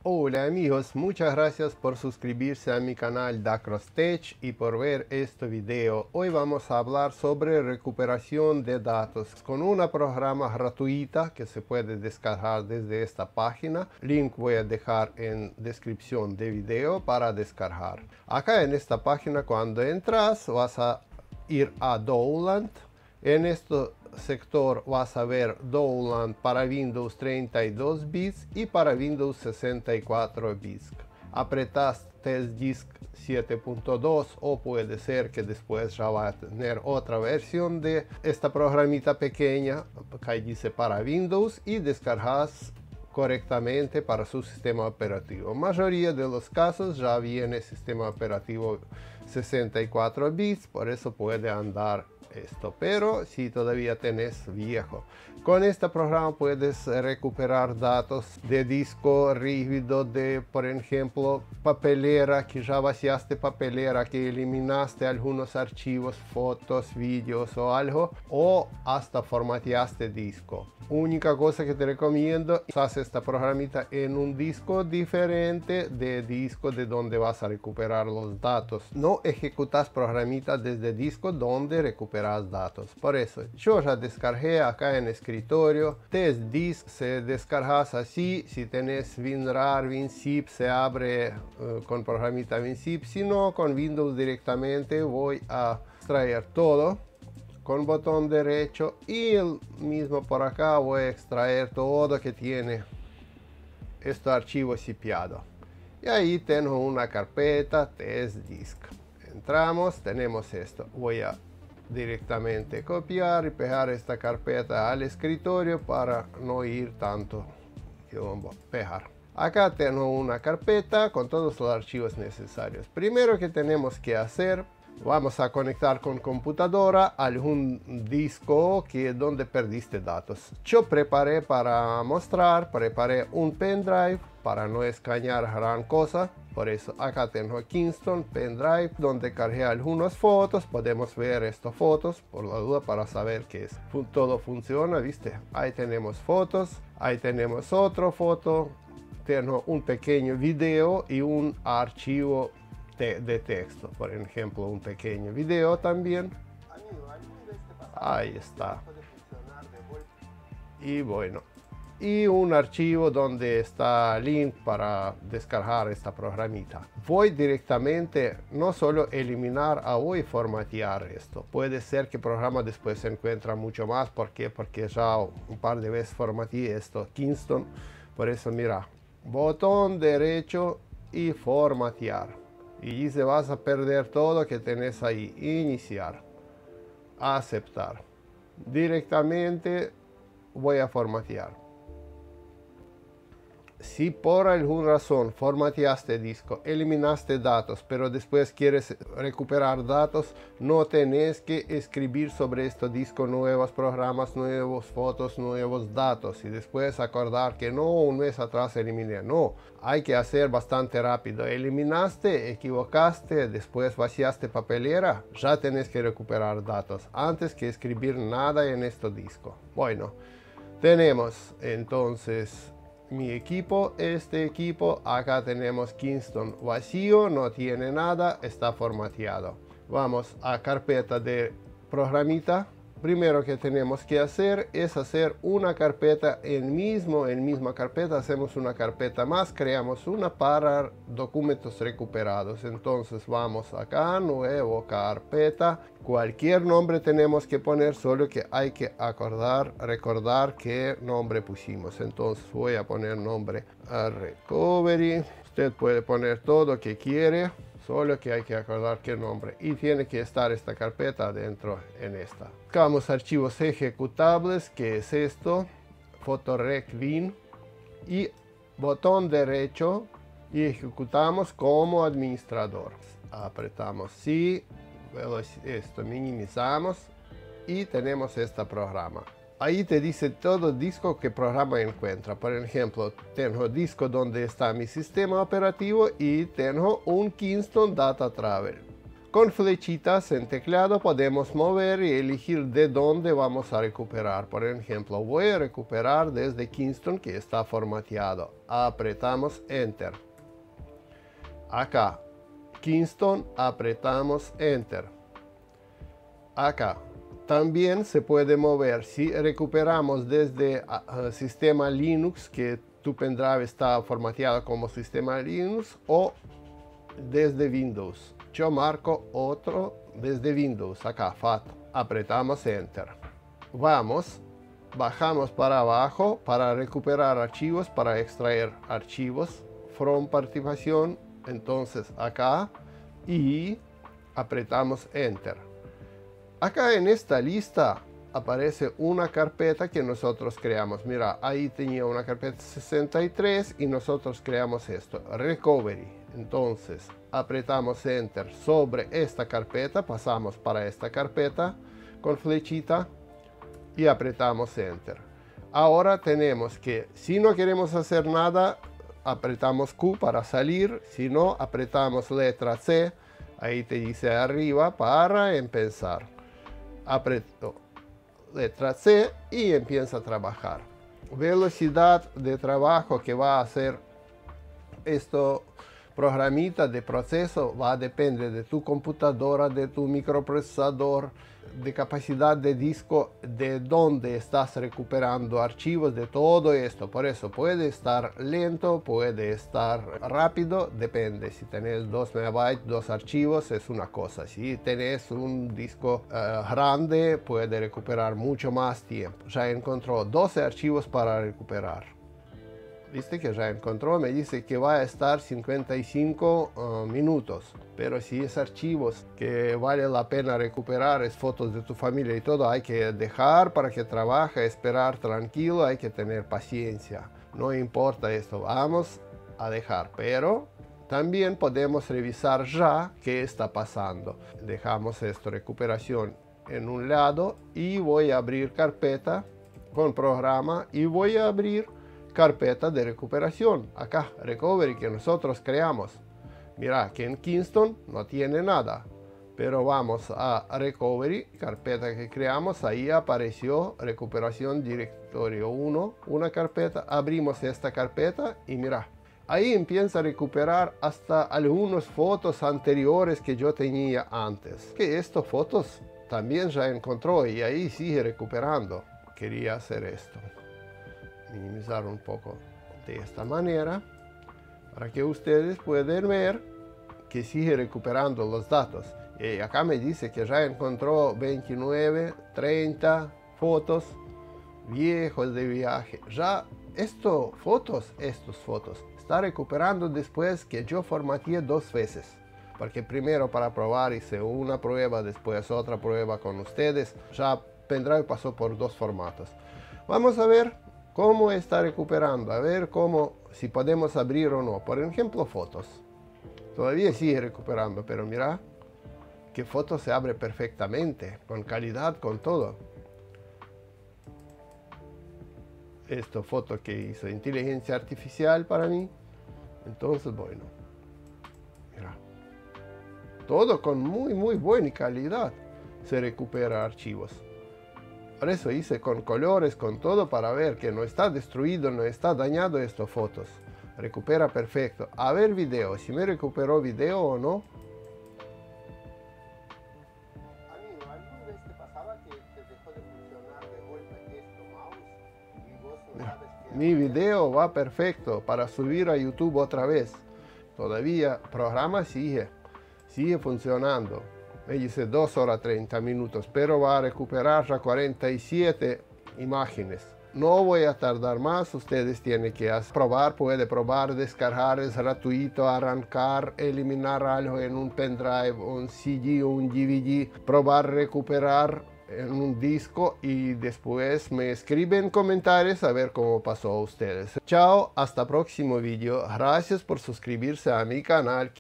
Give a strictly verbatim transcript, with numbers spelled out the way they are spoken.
Hola amigos, muchas gracias por suscribirse a mi canal Dacrostech y por ver este video. Hoy vamos a hablar sobre recuperación de datos con una programa gratuita que se puede descargar desde esta página. Link voy a dejar en descripción de video para descargar. Acá en esta página, cuando entras vas a ir a Download. En este sector vas a ver Download para Windows treinta y dos bits y para Windows sesenta y cuatro bits. Apretas Test Disk siete punto dos o puede ser que después ya va a tener otra versión de esta programita pequeña que dice para Windows y descargas correctamente para su sistema operativo. En la mayoría de los casos ya viene sistema operativo sesenta y cuatro bits, por eso puede andar esto, pero si todavía tenés viejo, con este programa puedes recuperar datos de disco rígido, de por ejemplo papelera, que ya vaciaste papelera, que eliminaste algunos archivos, fotos, vídeos o algo, o hasta formateaste disco. Única cosa que te recomiendo, haz esta programita en un disco diferente de disco de donde vas a recuperar los datos. No ejecutas programitas desde disco donde recuperas datos. Por eso yo ya descargué acá en escritorio Test Disk, se descargas así. Si tenés WinRAR, WinZip, se abre uh, con programita WinZip. Si no, con Windows directamente voy a extraer todo con botón derecho y el mismo por acá voy a extraer todo que tiene este archivo zipiado. Y ahí tengo una carpeta Test Disk. Entramos, tenemos esto. Voy a directamente copiar y pegar esta carpeta al escritorio para no ir tanto quilombo. Pegar. Acá tengo una carpeta con todos los archivos necesarios. Primero que tenemos que hacer, vamos a conectar con computadora algún disco que donde perdiste datos. Yo preparé para mostrar, preparé un pendrive para no escanear gran cosa. Por eso acá tengo Kingston pendrive donde cargué algunas fotos. Podemos ver estas fotos por la duda para saber que es. Todo funciona, ¿viste? Ahí tenemos fotos, ahí tenemos otra foto. Tengo un pequeño video y un archivo de, de texto, por ejemplo un pequeño video también. Ahí está. Y bueno, y un archivo donde está link para descargar esta programita. Voy directamente no solo eliminar, a voy formatear esto. Puede ser que el programa después se encuentra mucho más. ¿Por qué? Porque ya un par de veces formateé esto Kingston. Por eso mira, botón derecho y formatear. Y dice vas a perder todo que tenés ahí. Iniciar. Aceptar. Directamente voy a formatear. Si por alguna razón formateaste disco, eliminaste datos, pero después quieres recuperar datos, no tenés que escribir sobre este disco nuevos programas, nuevos fotos, nuevos datos y después acordar que no, un mes atrás eliminé. No, hay que hacer bastante rápido. Eliminaste, equivocaste, después vaciaste papelera, ya tenés que recuperar datos antes que escribir nada en este disco. Bueno, tenemos entonces mi equipo, este equipo, acá tenemos Kingston vacío, no tiene nada, está formateado. Vamos a carpeta de programita. Primero que tenemos que hacer es hacer una carpeta en mismo, en misma carpeta, hacemos una carpeta más, creamos una para documentos recuperados. Entonces vamos acá, nuevo carpeta, cualquier nombre tenemos que poner, solo que hay que acordar, recordar qué nombre pusimos. Entonces voy a poner nombre a Recovery, usted puede poner todo lo que quiere. Solo que hay que acordar qué nombre y tiene que estar esta carpeta dentro en esta. Buscamos archivos ejecutables, que es esto, photorec.bin y botón derecho y ejecutamos como administrador. Apretamos sí, esto minimizamos y tenemos este programa. Ahí te dice todo el disco que programa encuentra. Por ejemplo, tengo disco donde está mi sistema operativo y tengo un Kingston Data Travel. Con flechitas en teclado podemos mover y elegir de dónde vamos a recuperar. Por ejemplo, voy a recuperar desde Kingston, que está formateado. Apretamos Enter. Acá, Kingston, apretamos Enter. Acá, también se puede mover. Si recuperamos desde uh, sistema Linux, que tu pendrive está formateado como sistema Linux, o desde Windows. Yo marco otro desde Windows, acá, F A T. Apretamos Enter. Vamos, bajamos para abajo para recuperar archivos, para extraer archivos. From participación, entonces acá, y apretamos Enter. Acá en esta lista aparece una carpeta que nosotros creamos. Mira, ahí tenía una carpeta sesenta y tres y nosotros creamos esto, Recovery. Entonces, apretamos Enter sobre esta carpeta, pasamos para esta carpeta con flechita y apretamos Enter. Ahora tenemos que, si no queremos hacer nada, apretamos Q para salir, si no, apretamos letra C, ahí te dice arriba, para empezar. Aprieto letra C y empieza a trabajar. Velocidad de trabajo que va a hacer esto programita de proceso va a depender de tu computadora, de tu microprocesador, de capacidad de disco, de dónde estás recuperando archivos, de todo esto. Por eso puede estar lento, puede estar rápido, depende. Si tenés dos megabytes, dos archivos, es una cosa. Si tenés un disco uh, grande, puede recuperar mucho más tiempo. Ya encontró doce archivos para recuperar. Viste que ya encontró, me dice que va a estar cincuenta y cinco uh, minutos. Pero si es archivos que vale la pena recuperar, es fotos de tu familia y todo, hay que dejar para que trabaje, esperar tranquilo, hay que tener paciencia. No importa esto, vamos a dejar. Pero también podemos revisar ya qué está pasando. Dejamos esto, recuperación en un lado, y voy a abrir carpeta con programa y voy a abrir carpeta de recuperación, acá, Recovery, que nosotros creamos. Mira que en Kingston no tiene nada, pero vamos a Recovery, carpeta que creamos, ahí apareció recuperación directorio uno, una carpeta, abrimos esta carpeta y mira, ahí empieza a recuperar hasta algunas fotos anteriores que yo tenía antes. Que estas fotos también ya encontró y ahí sigue recuperando. Quería hacer esto. Minimizar un poco de esta manera para que ustedes puedan ver que sigue recuperando los datos. Y acá me dice que ya encontró veintinueve, treinta fotos viejos de viaje. Ya esto, fotos, estos fotos, está recuperando después que yo formateé dos veces. Porque primero para probar hice una prueba, después otra prueba con ustedes. Ya pendrive pasó por dos formatos. Vamos a ver cómo está recuperando, a ver cómo, si podemos abrir o no. Por ejemplo, fotos. Todavía sigue recuperando, pero mira que foto se abre perfectamente, con calidad, con todo. Esta foto que hizo inteligencia artificial para mí. Entonces, bueno, mira, todo con muy, muy buena calidad se recupera archivos. Por eso hice con colores, con todo, para ver que no está destruido, no está dañado estas fotos. Recupera perfecto. A ver video, si me recuperó video o no. Amigo, ¿alguna vez te pasaba que te dejó de funcionar de golpe esto, mouse? Y vos no sabes que... Mi video va perfecto para subir a YouTube otra vez. Todavía el programa sigue, sigue funcionando. Me dice dos horas treinta minutos, pero va a recuperar ya cuarenta y siete imágenes. No voy a tardar más, ustedes tienen que probar, puede probar, descargar, es gratuito, arrancar, eliminar algo en un pendrive, un C D, un D V D, probar, recuperar en un disco y después me escriben comentarios a ver cómo pasó a ustedes. Chao, hasta próximo video. Gracias por suscribirse a mi canal.